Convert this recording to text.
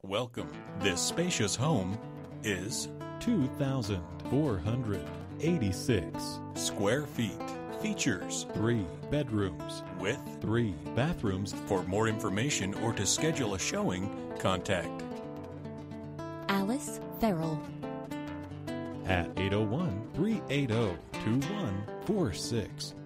Welcome. This spacious home is 2,486 square feet. Features 3 bedrooms with 3 bathrooms. For more information or to schedule a showing, contact Alice Ferrell at 801-380-2146.